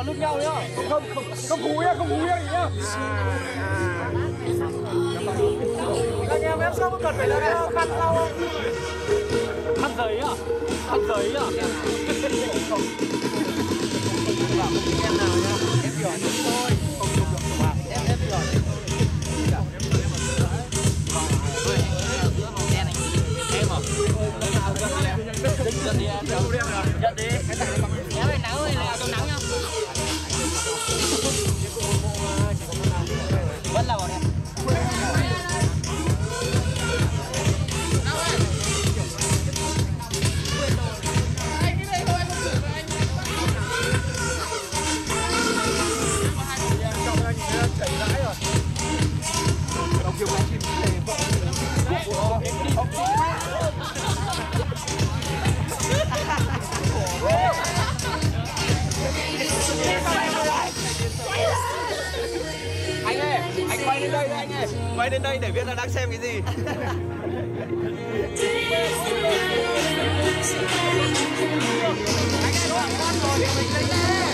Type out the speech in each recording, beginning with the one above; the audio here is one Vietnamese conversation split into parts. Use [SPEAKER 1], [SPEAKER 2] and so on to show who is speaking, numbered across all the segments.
[SPEAKER 1] còn nút nhau nhá. Không cú nhá, không cú nhá nhá. Anh em sao cần phải là khăn lau không? Khăn giấy à? Khăn giấy à? Em nào nhá? Em nhỏ thôi. Không được bạn. Em nhỏ. Giật đi em. Giật đi. Kéo về nắng ơi, là trong nắng nhá. Vẫn là bọn em. Anh ơi, anh quay lên đây anh ơi. Quay lên đây để biết là đang xem cái gì. Anh ơi, nó con rồi thì mình lấy ra.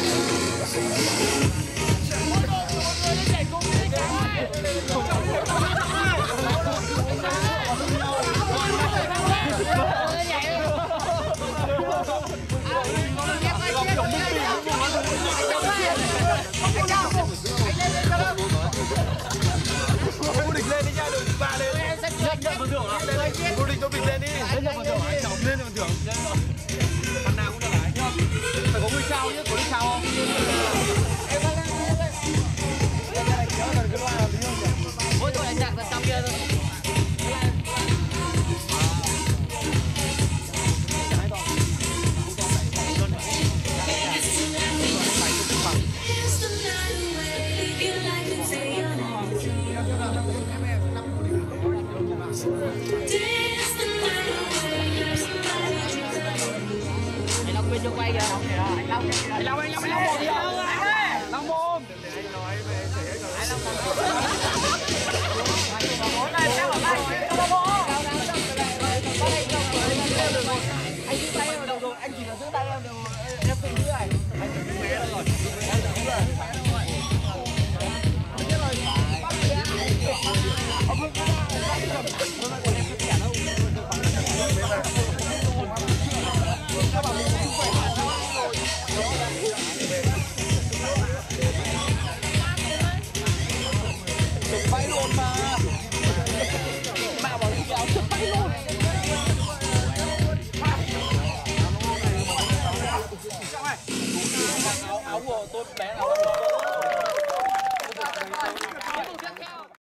[SPEAKER 1] Vô địch lên đi nha, đừng ba lên. Nhận phần thưởng à? Vô địch cho mình lên đi. Nhận phần thưởng anh chồng lên phần thưởng. Phần nào cũng được lại nhá. Phải có ngôi sao chứ, có ngôi sao không? Mỗi tội anh chặt là trong kia thôi. Anh Long bên cho quay kìa. Anh Long một kìa. Long mồm. Anh Long anh giữ tay em được rồi, anh chỉ là giữ tay em được rồi, em tự giữ này. Anh tự giữ bé rồi. Em tự giữ rồi. Bay luôn mà. Mà bảo kéo chụp bay luôn. Áo của tôi bé nào